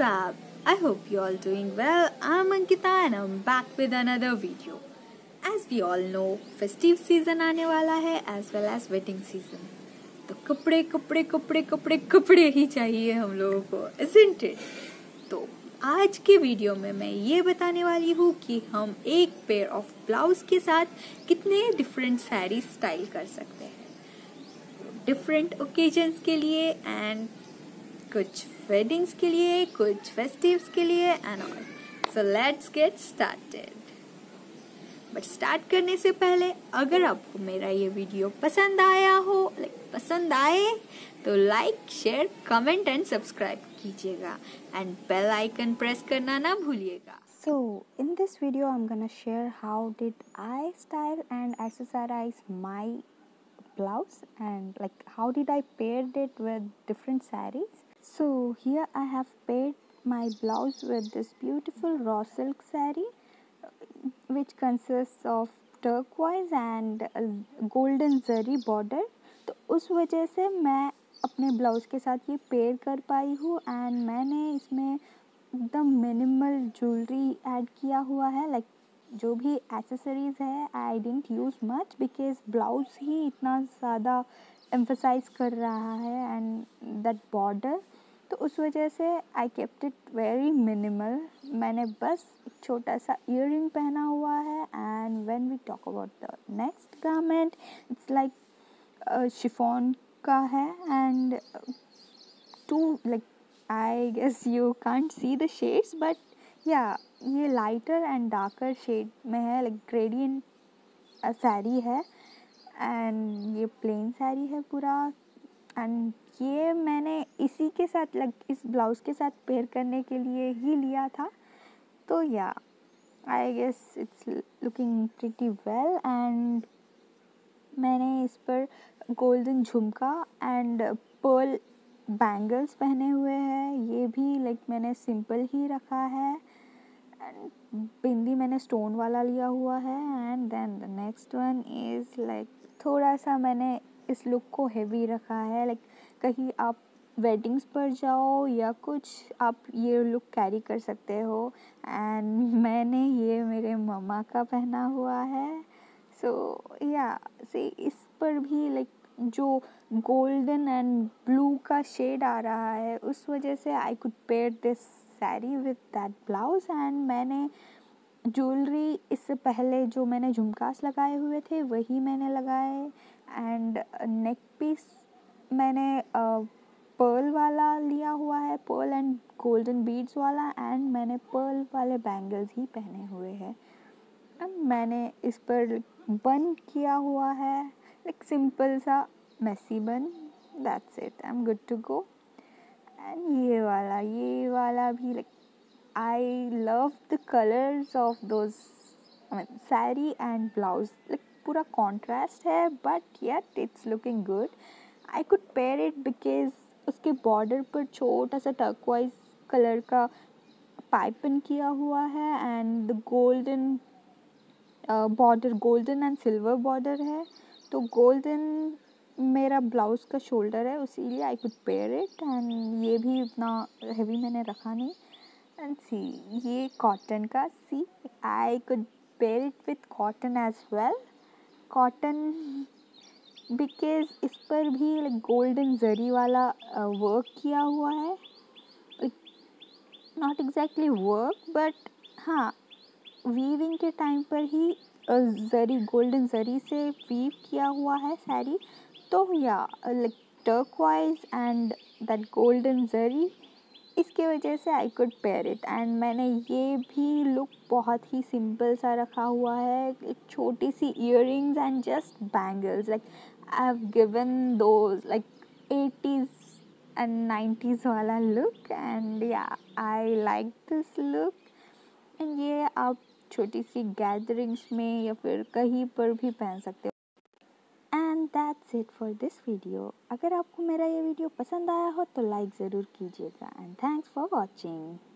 up? I hope you all doing well. I'm Ankita and I'm back with another video. As we all know, festive season आने वाला है as well as wedding season. तो कपड़े कपड़े कपड़े कपड़े कपड़े ही चाहिए हम लोगों को, isn't it? तो आज के वीडियो में मैं ये बताने वाली हूँ कि हम एक पेयर ऑफ ब्लाउज के साथ कितने डिफरेंट साड़ी स्टाइल कर सकते हैं डिफरेंट ओकेजन्स के लिए एंड कुछ वेडिंग्स के लिए, कुछ फेस्टिव्स के लिए and all. So let's get started. But start करने से पहले अगर आपको मेरा ये वीडियो पसंद आया हो, पसंद आए तो like, share, comment and subscribe कीजिएगा एंड बेल आइकन प्रेस करना ना भूलिएगा. So in this video I'm gonna share how did I style and accessorize my blouse and how did I paired it with different sarees. So here I have paired my blouse with this beautiful raw silk saree which consists of turquoise and golden zari border. तो उस वजह से मैं अपने blouse के साथ ये pair कर पाई हूँ एंड मैंने इसमें एकदम मिनिमल ज्वेलरी ऐड किया हुआ है. जो भी एक्सेसरीज है I didn't use much because blouse ही इतना ज़्यादा एम्फसाइज कर रहा है एंड दैट बॉर्डर. तो उस वजह से I kept it very minimal. मैंने बस एक छोटा सा ईयरिंग पहना हुआ है and when we talk about the next garment it's like chiffon का है and to I guess you can't see the shades but yeah ये lighter and darker shade में है. Gradient साड़ी है and ये plain साड़ी है पूरा and ये मैंने इसी के साथ इस ब्लाउज के साथ पेयर करने के लिए ही लिया था. तो yeah I guess it's looking pretty well and मैंने इस पर गोल्डन झुमका एंड पर्ल बैंगल्स पहने हुए हैं. ये भी मैंने सिंपल ही रखा है एंड बिंदी मैंने स्टोन वाला लिया हुआ है and then the next one is थोड़ा सा मैंने इस लुक को हेवी रखा है. कहीं आप वेडिंग्स पर जाओ या कुछ आप ये लुक कैरी कर सकते हो एंड मैंने ये मेरे मम्मा का पहना हुआ है. सो या सी इस पर भी जो गोल्डन एंड ब्लू का शेड आ रहा है उस वजह से I could pair this sari with that blouse and मैंने ज्वेलरी इससे पहले जो मैंने झुमकास लगाए हुए थे वही मैंने लगाए एंड नेक पीस मैंने पर्ल वाला लिया हुआ है, पर्ल एंड गोल्डन बीड्स वाला एंड मैंने पर्ल वाले बैंगल्स ही पहने हुए हैं. मैंने इस पर बन किया हुआ है सिंपल सा messy bun. That's it, I am good to go. And ये वाला भी I love the colours of those sari and blouse. पूरा कॉन्ट्रास्ट है but yet it's looking good. I could pair it because उसके बॉर्डर पर छोटा सा टर्क्वाइज कलर का पाइपिंग किया हुआ है and the golden border golden and silver border है. तो गोल्डन मेरा ब्लाउज़ का शोल्डर है इसीलिए I could pair it and ये भी उतना हेवी मैंने रखा नहीं. एंड सी ये कॉटन का, see I could pair it with cotton as well. Cotton because इस पर भी गोल्डन जरी वाला वर्क किया हुआ है. नॉट एग्जैक्टली वर्क बट हाँ वीविंग के टाइम पर ही जरी गोल्डन जरी से वीव किया हुआ है साड़ी. तो yeah turquoise and that golden जरी इसके वजह से I could pair it and मैंने ये भी लुक बहुत ही सिंपल सा रखा हुआ है. एक छोटी सी earrings and just bangles. I have given those 80s and 90s वाला look and yeah I like this look. And ये आप छोटी सी गैदरिंग्स में या फिर कहीं पर भी पहन सकते हो. And that's it for this video. अगर आपको मेरा ये वीडियो पसंद आया हो तो लाइक ज़रूर कीजिएगा एंड थैंक्स फॉर वॉचिंग.